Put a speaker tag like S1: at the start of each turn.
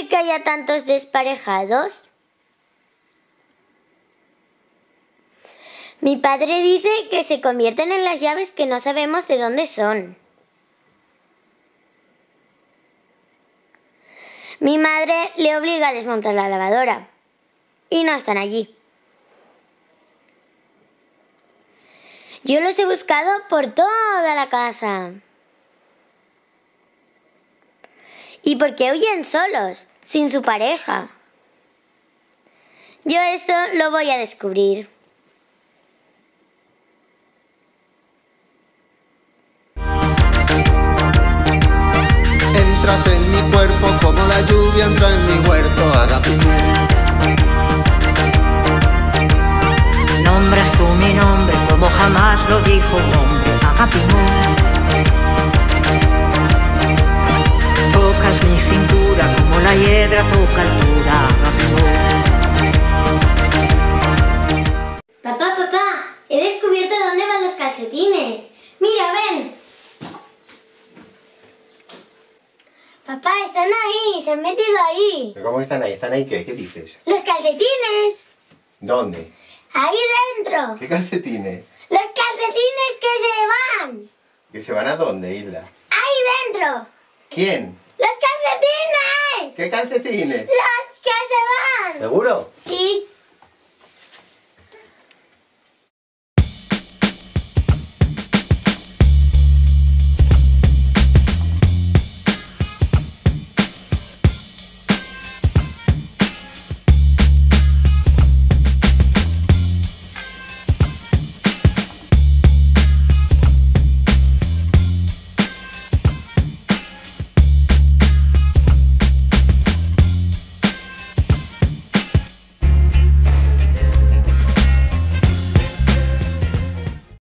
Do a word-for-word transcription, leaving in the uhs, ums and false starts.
S1: posible que haya tantos desparejados? Mi padre dice que se convierten en las llaves que no sabemos de dónde son. Mi madre le obliga a desmontar la lavadora y no están allí. Yo los he buscado por toda la casa. ¿Y por qué huyen solos, sin su pareja? Yo esto lo voy a descubrir.
S2: Entras en mi cuerpo como la lluvia entra en mi huerto, Agapimú.
S3: Nombras tú mi nombre como jamás lo dijo un hombre, Agapimú. Tocas mi cintura como la hiedra toca altura, Agapimú.
S1: Papá, papá, he descubierto dónde van los calcetines. Mira, ven. Papá, están ahí, se han metido ahí.
S4: ¿Pero cómo están ahí? ¿Están ahí qué? ¿Qué dices?
S1: ¡Los calcetines!
S4: ¿Dónde?
S1: ¡Ahí dentro!
S4: ¿Qué calcetines?
S1: ¡Los calcetines que se van!
S4: ¿Que se van a dónde, Hilda?
S1: ¡Ahí dentro!
S4: ¿Quién?
S1: ¡Los calcetines!
S4: ¿Qué calcetines?
S1: ¡Los que se van!
S4: ¿Seguro?
S1: ¡Sí!